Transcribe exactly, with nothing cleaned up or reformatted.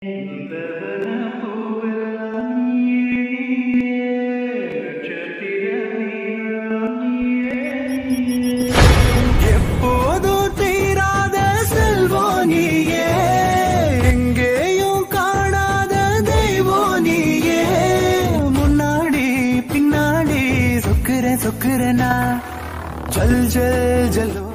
எப்போதும் தீராத செல்வம் நீயே, எங்கேயும் காணாத தெய்வம் நீயே. முன்னாடி பின்னாடி சொக்குற சொக்குறனா ஜல் ஜல் ஜல்